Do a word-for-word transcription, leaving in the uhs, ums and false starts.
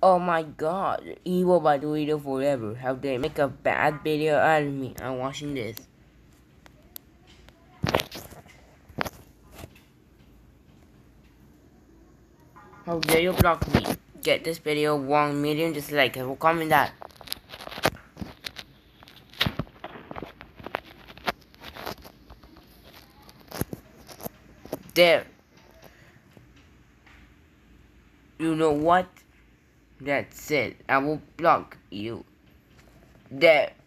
Oh my god, evil by the video forever. How they make a bad video out of me. I'm watching this. How dare you block me? Get this video one million dislikes. I will comment that. There. You know what? That's it. I will block you. There.